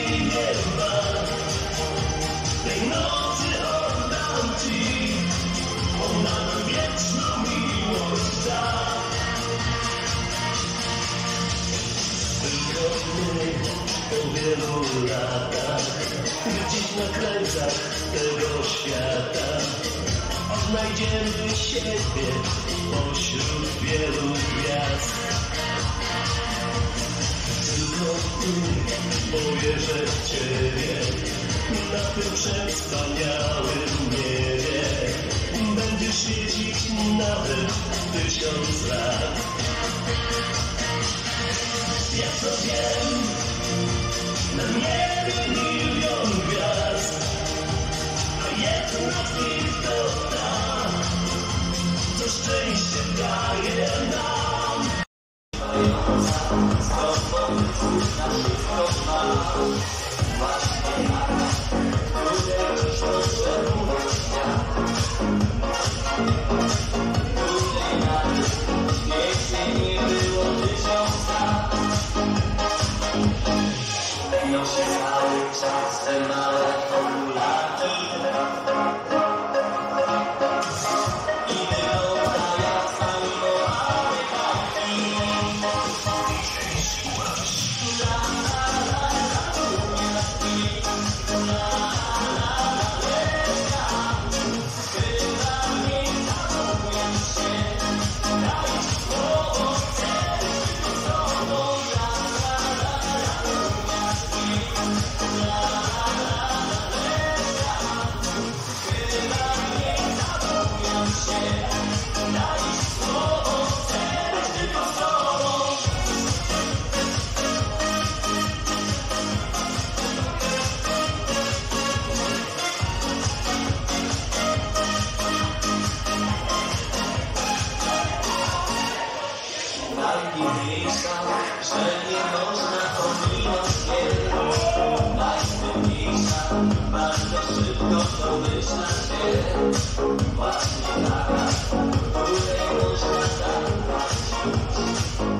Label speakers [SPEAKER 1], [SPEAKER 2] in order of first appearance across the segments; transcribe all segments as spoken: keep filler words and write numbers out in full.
[SPEAKER 1] Po wielu latach, gdzieś na krańcach tego świata odnajdziemy siebie pośród wielu gwiazd. Tylko ty powierzę w ciebie na tym przewspaniałym niebie. Będziesz świecić nawet tysiąc lat. Ja to wiem, na niebie milion gwiazd, a jedna z nich to ta, co szczęście daje nam. Nie było tysiąc lat. Leją się cały czas te małe okulaki i wygląda jak animowane bajki. La la la la, umiastki, la la la leszka, chyba nie zapominam się, daj słowo, chcę być z tobą, la la la la, umiastki, la la la leszka, chyba nie zapominam się, daj słowo, chcę być tylko z tobą. Najpiękniejsza, że nie można pominąć jej. Najpiękniejsza, bardzo szybko pomyśla się. Właśnie taka, której można zaprosić,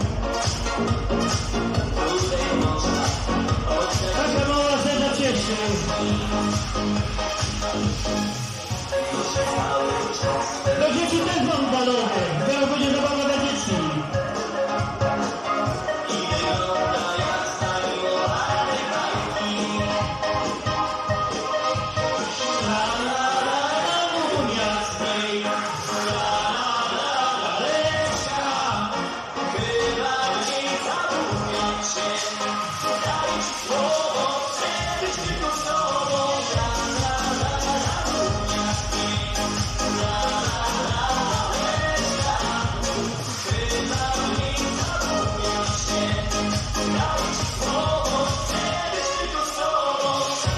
[SPEAKER 1] której można oddać.
[SPEAKER 2] Taka mała scena cieszy.
[SPEAKER 1] Muszę cały czas
[SPEAKER 2] Do dzieci też mam balony. Teraz będzie zabawa dla dzieci.
[SPEAKER 1] i wygląda jak zanimowane bajki. La la la la, umiastki, la la la la leszka, chyba nie zapominam się, daj słowo, chcę być tylko z tobą. La la la la, umiastki, la la la la leszka, chyba nie zapominam się, daj słowo, chcę być tylko z tobą.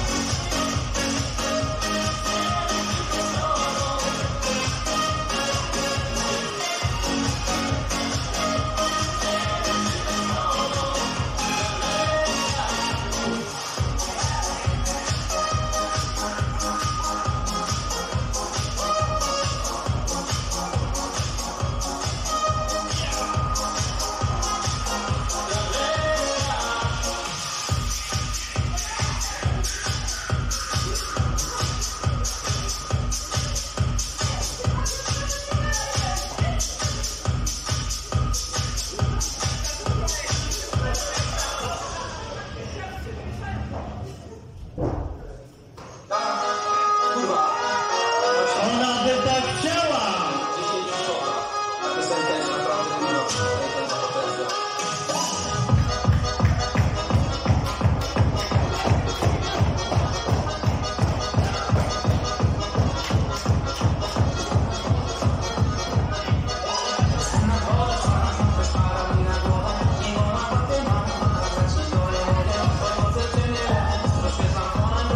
[SPEAKER 2] Ona by tak chciała.
[SPEAKER 3] Troszkę zamknąłem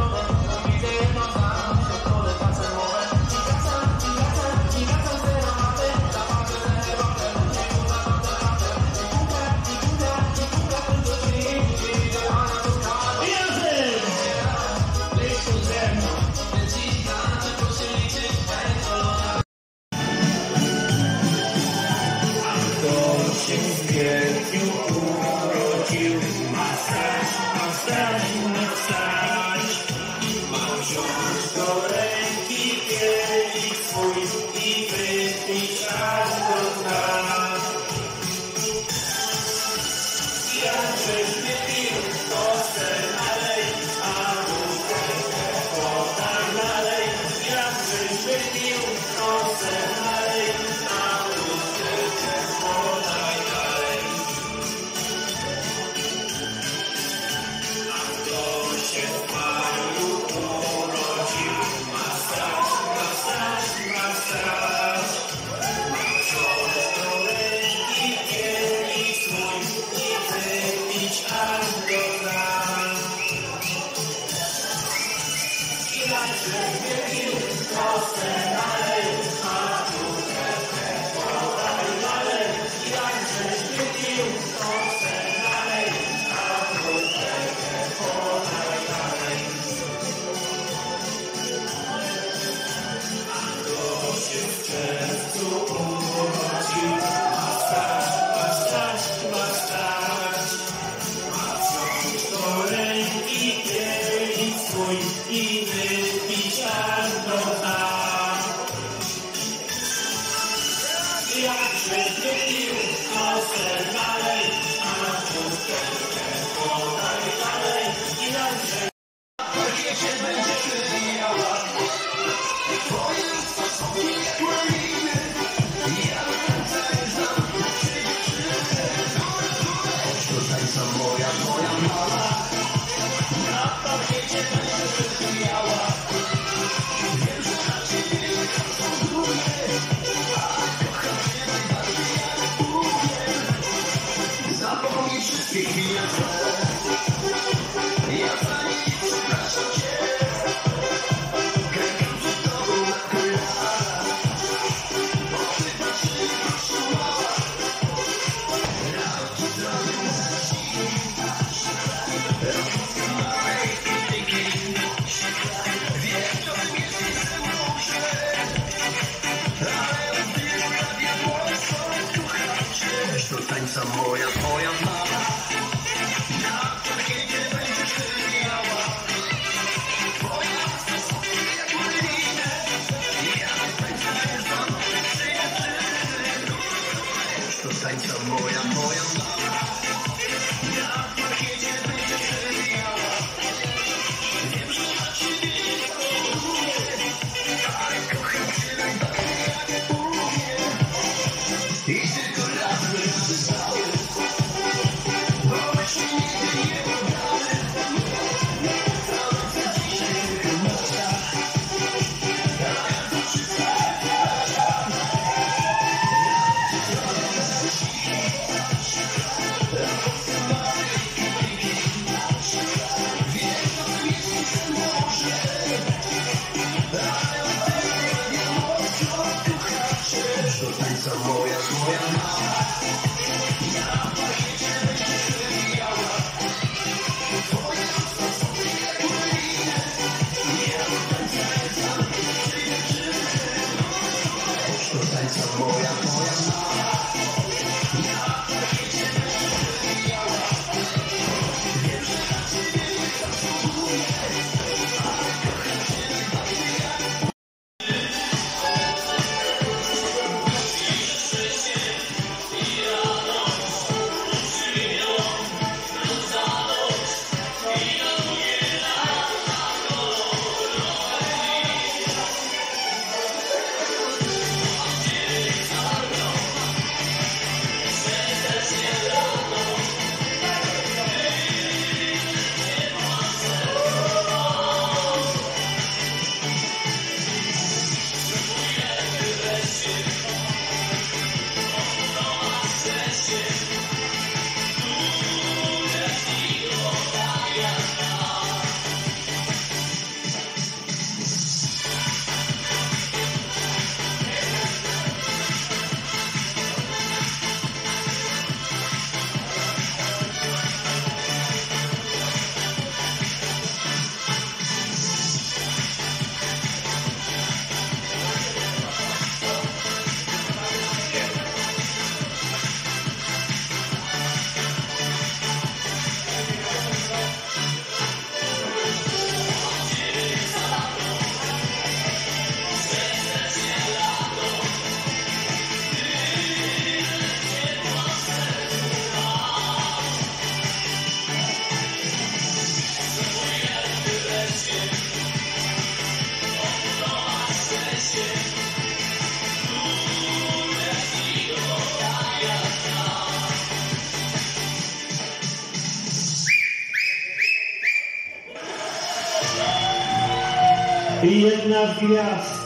[SPEAKER 2] I jedna z gwiazd.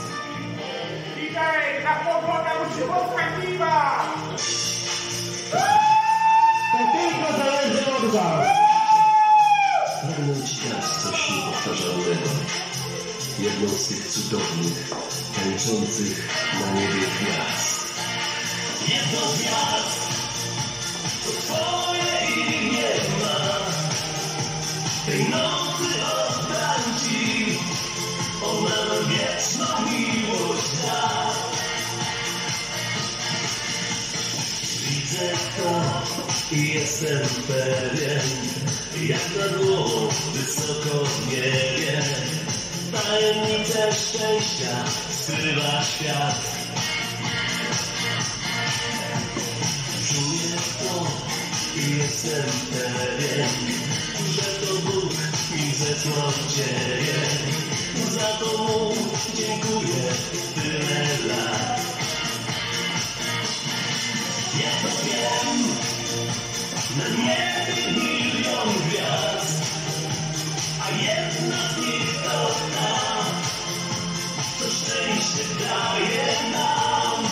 [SPEAKER 3] Witaj, ta pogoda musi podskakiwać!
[SPEAKER 2] To tylko zależy od was.
[SPEAKER 4] Pragnę ci teraz coś niepowtarzalnego. jedną z tych cudownych, tańczących na niebie gwiazd.
[SPEAKER 1] Jedno z gwiazd to twoje imię ma. Tej nocy oddam ci, ona nam wieczną miłość da. Widzę to i jestem pewien, jak na dół wysoko w niebie. Tajemnicę szczęścia skrywa świat. Czuję to i jestem pewien, że to Bóg mi zesłał Ciebie. Za to Mu dziękuję tyle lat. Ja to wiem, na niebie milion gwiazd, a jedna z nich to ta, co szczęście daje nam.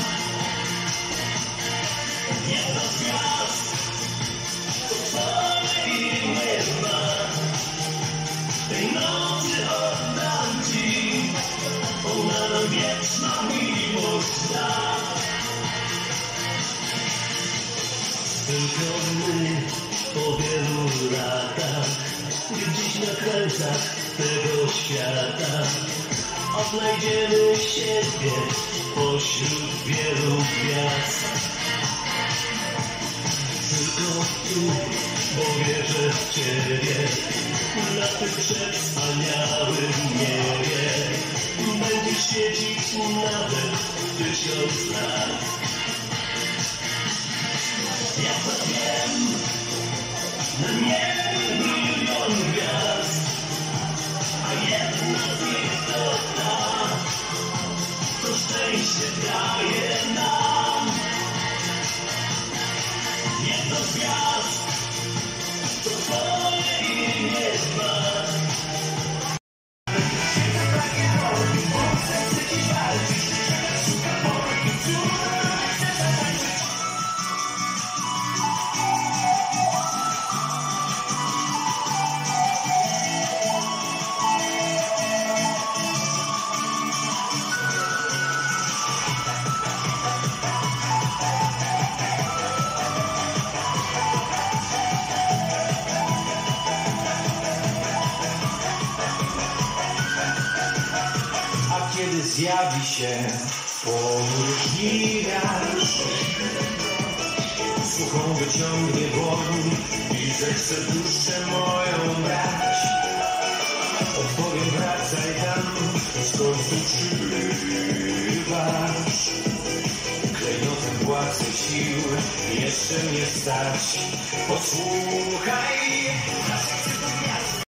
[SPEAKER 1] Jedna z gwiazd to twoje imię ma. Tej nocy oddam ci, ona nam wieczną miłość da. Tylko my po wielu latach, gdzieś na krańcach tego świata, odnajdziemy siebie pośród wielu gwiazd. Tylko tu, bo wierzę w Ciebie, na tym przewspaniałym niebie będziesz świecić nawet tysiąc lat. Ja to wiem, na niebie milion gwiazd, a jedna z nich to ta, co szczęście daje nam. Jedno z gwiazd to twoje imię ma.
[SPEAKER 5] Kiedy zjawi się ponury wiatr, suchą wyciągnie dłoń i zechce duszę moją brać. Odpowiem, wracaj tam, skąd tu przybywasz. Klejnotem płacę sił, jeszcze mnie stać. Posłuchaj.